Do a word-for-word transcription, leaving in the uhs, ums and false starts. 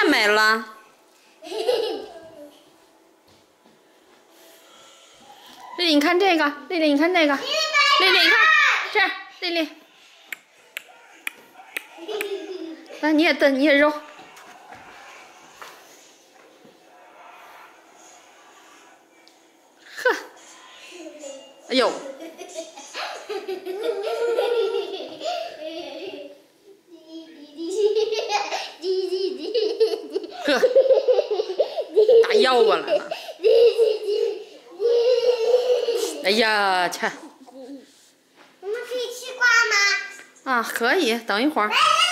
美了。丽丽，你看这个，丽丽，你看那个，丽丽，你看这样，丽丽，来，你也蹬，你也揉。呵，哎呦。呵，打腰过来了。哎呀，去。 我们可以吃瓜吗？ 啊，可以，等一会儿。